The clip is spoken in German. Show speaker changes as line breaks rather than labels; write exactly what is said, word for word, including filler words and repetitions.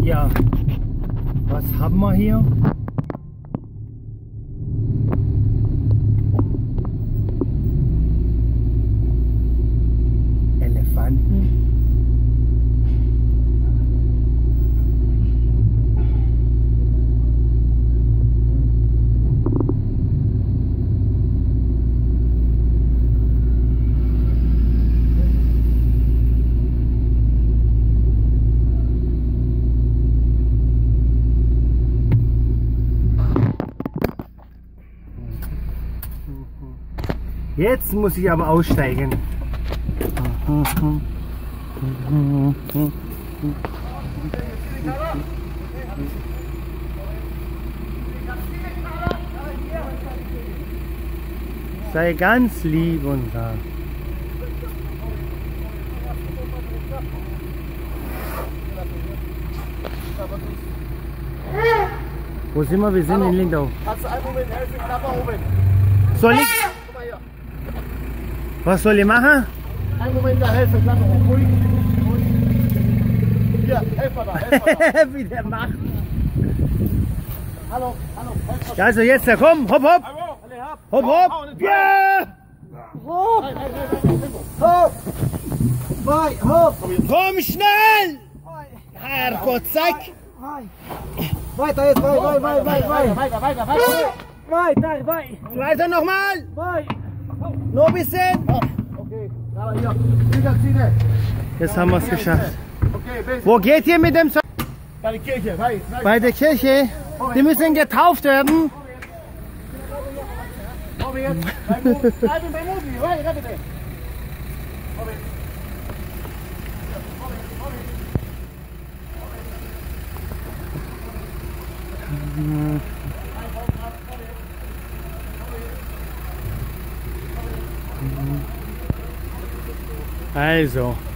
Ja, was haben wir hier? Elefanten. Jetzt muss ich aber aussteigen. Sei ganz lieb und sag. Wo sind wir? Wir sind in Lindau.
Kannst du einen Moment helfen? Klapper oben.
Soll ich? Was soll ich machen?
Einen Moment da helfen, Klapper oben. Ruhig. Hier, helf mal da, helf mal da.
Wie der macht.
Hallo, hallo, helf mal.
Ja, also jetzt, ja, komm, hopp, hopp. Hopp, hopp. Ja!
Hopp! Hopp! Zwei, hopp!
Komm schnell! Herrgott, zack!
Weiter jetzt, weiter, weiter, weiter, weiter, weiter, weiter, weiter,
Weiter, weiter! Weiter nochmal! Noch ein bisschen!
Okay, aber hier, Flügelziele.
Jetzt haben wir es geschafft.
Okay, bis.
Wo geht ihr mit dem Zeug?
Bei der Kirche, bei,
Bei der Kirche? Die müssen getauft werden.
Komm jetzt, bei Mutti, bleib bei Mutti, weiter, bitte.
Also.